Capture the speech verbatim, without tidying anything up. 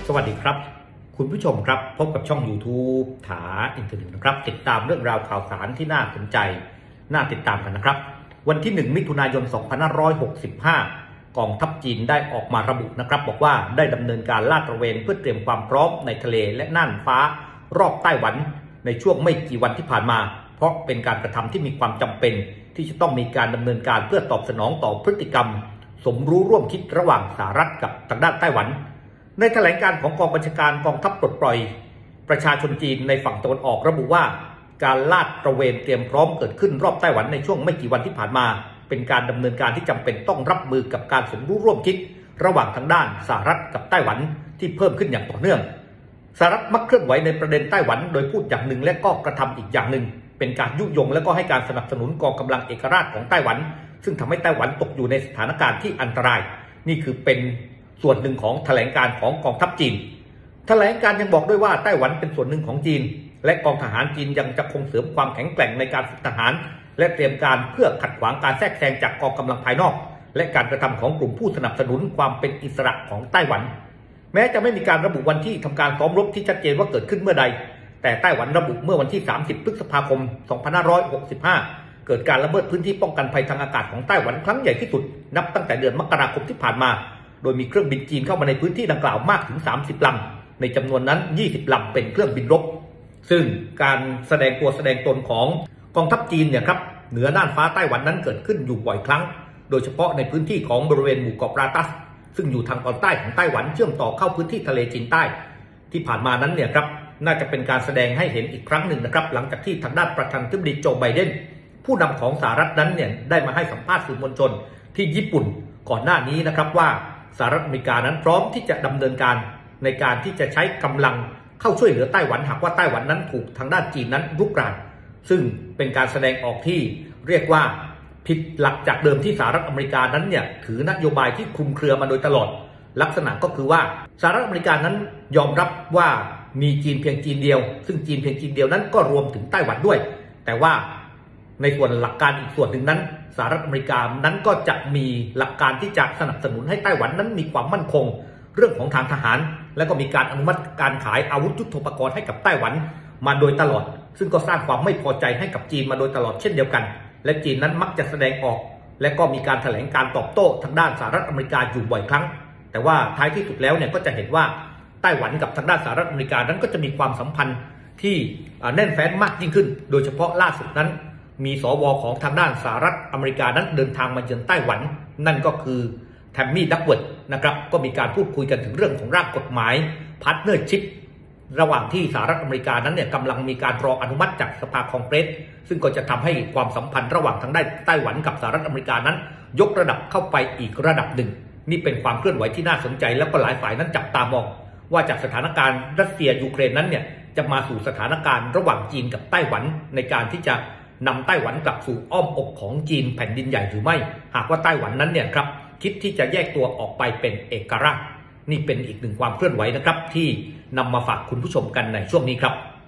สวัสดีครับคุณผู้ชมครับพบกับช่อง YouTube ถาอินเทอร์เน็ตนะครับติดตามเรื่องราวข่าวสารที่น่าสนใจน่าติดตามกันนะครับวันที่หนึ่งมิถุนายนสองพันห้าร้อยหกสิบห้ากองทัพจีนได้ออกมาระบุนะครับบอกว่าได้ดำเนินการลาดตระเวนเพื่อเตรียมความพร้อมในทะเลและน่านฟ้ารอบไต้หวันในช่วงไม่กี่วันที่ผ่านมาเพราะเป็นการกระทำที่มีความจำเป็นที่จะต้องมีการดำเนินการเพื่อตอบสนองต่อพฤติกรรมสมรู้ร่วมคิดระหว่างสหรัฐกับทางด้านไต้หวันในแถลงการของกองบัญชาการกองทัพปลดปล่อยประชาชนจีนในฝั่งตะวันออกระบุว่าการลาดตระเวนเตรียมพร้อมเกิดขึ้นรอบไต้หวันในช่วงไม่กี่วันที่ผ่านมาเป็นการดำเนินการที่จำเป็นต้องรับมือกับการสมรู้ร่วมคิดระหว่างทางด้านสหรัฐกับไต้หวันที่เพิ่มขึ้นอย่างต่อเนื่องสหรัฐมักเคลื่อนไหวในประเด็นไต้หวันโดยพูดอย่างหนึ่งและก็กระทำอีกอย่างหนึ่งเป็นการยุยงและก็ให้การสนับสนุนกองกำลังเอกราชของไต้หวันซึ่งทำให้ไต้หวันตกอยู่ในสถานการณ์ที่อันตรายนี่คือเป็นส่วนหนึ่งของแถลงการของกองทัพจีนแถลงการยังบอกด้วยว่าไต้หวันเป็นส่วนหนึ่งของจีนและกองทหารจีนยังจะคงเสริมความแข็งแกร่งในการฝึกทหารและเตรียมการเพื่อขัดขวางการแทรกแซงจากกองกำลังภายนอกและการกระทำของกลุ่มผู้สนับสนุนความเป็นอิสระของไต้หวันแม้จะไม่มีการระบุวันที่ทำการซ้อมรบที่ชัดเจนว่าเกิดขึ้นเมื่อใดแต่ไต้หวันระบุเมื่อวันที่สามสิบพฤษภาคมสองพันห้าร้อยหกสิบห้าเกิดการละเมิดพื้นที่ป้องกันภัยทางอากาศของไต้หวันครั้งใหญ่ที่สุดนับตั้งแต่เดือนมกราคมที่ผ่านมาโดยมีเครื่องบินจีนเข้ามาในพื้นที่ดังกล่าวมากถึงสามสิบลำในจำนวนนั้นยี่สิบลำเป็นเครื่องบินรบซึ่งการแสดงตัวแสดงตนของกองทัพจีนเนี่ยครับเหนือน่านฟ้าไต้หวันนั้นเกิดขึ้นอยู่บ่อยครั้งโดยเฉพาะในพื้นที่ของบริเวณหมู่เกาะราตัสซึ่งอยู่ทางตอนใต้ของไต้หวันเชื่อมต่อเข้าพื้นที่ทะเลจีนใต้ที่ผ่านมานั้นเนี่ยครับน่าจะเป็นการแสดงให้เห็นอีกครั้งหนึ่งนะครับหลังจากที่ทางด้านประธานาธิบดีโจไบเดนผู้นำของสหรัฐนั้นเนี่ยได้มาให้สัมภาษณ์สื่อมวลชนที่ญี่ปุ่นก่อนหน้านี้นะครับว่าสหรัฐอเมริกานั้นพร้อมที่จะดำเนินการในการที่จะใช้กำลังเข้าช่วยเหลือไต้หวันหากว่าไต้หวันนั้นถูกทางด้านจีนนั้นรุกรานซึ่งเป็นการแสดงออกที่เรียกว่าผิดหลักจากเดิมที่สหรัฐอเมริกานั้นเนี่ยถือนโยบายที่คลุมเครือมาโดยตลอดลักษณะก็คือว่าสหรัฐอเมริกานั้นยอมรับว่ามีจีนเพียงจีนเดียวซึ่งจีนเพียงจีนเดียวนั้นก็รวมถึงไต้หวันด้วยแต่ว่าในส่วนหลักการอีกส่วนหนึ่งนั้นสหรัฐอเมริกานั้นก็จะมีหลักการที่จะสนับสนุนให้ไต้หวันนั้นมีความมั่นคงเรื่องของทางทหารและก็มีการอนุมัติการขายอาวุธยุทโธปกรณ์ให้กับไต้หวันมาโดยตลอดซึ่งก็สร้างความไม่พอใจให้กับจีนมาโดยตลอดเช่นเดียวกันและจีนนั้นมักจะแสดงออกและก็มีการแถลงการตอบโต้ทางด้านสหรัฐอเมริกาอยู่บ่อยครั้งแต่ว่าท้ายที่สุดแล้วเนี่ยก็จะเห็นว่าไต้หวันกับทางด้านสหรัฐอเมริกานั้นก็จะมีความสัมพันธ์ที่แน่นแฟ้นมากยิ่งขึ้นโดยเฉพาะล่าสุดนั้นมีสวของทางด้านสหรัฐอเมริกานั้นเดินทางมาเยือนไต้หวันนั่นก็คือแทมมี่ดักเวิร์ดนะครับก็มีการพูดคุยกันถึงเรื่องของร่างกฎหมายพาร์ทเนอร์ชิพระหว่างที่สหรัฐอเมริกานั้นเนี่ยกำลังมีการรออนุมัติจากสภาคองเกรสซึ่งก็จะทำให้ความสัมพันธ์ระหว่างทางด้านไต้หวันกับสหรัฐอเมริกานั้นยกระดับเข้าไปอีกระดับหนึ่งนี่เป็นความเคลื่อนไหวที่น่าสนใจแล้วก็หลายฝ่ายนั้นจับตามองว่าจากสถานการณ์รัสเซียยูเครนนั้นเนี่ยจะมาสู่สถานการณ์ระหว่างจีนกับไต้หวันในการที่จะนำไต้หวันกลับสู่อ้อมอกของจีนแผ่นดินใหญ่หรือไม่หากว่าไต้หวันนั้นเนี่ยครับคิดที่จะแยกตัวออกไปเป็นเอกราชนี่เป็นอีกหนึ่งความเคลื่อนไหวนะครับที่นำมาฝากคุณผู้ชมกันในช่วงนี้ครับ